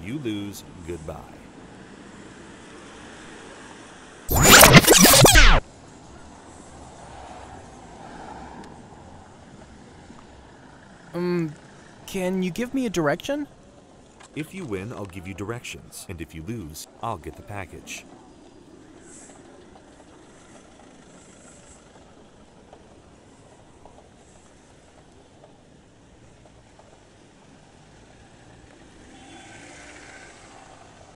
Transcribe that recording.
you lose, goodbye. Can you give me a direction? If you win, I'll give you directions, and if you lose, I'll get the package.